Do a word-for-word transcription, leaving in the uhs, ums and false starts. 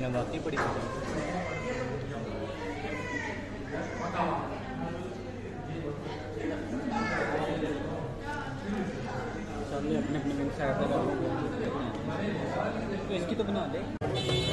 ने वाकई बड़ी अपने अपने साइड तो इसकी तो बना दे।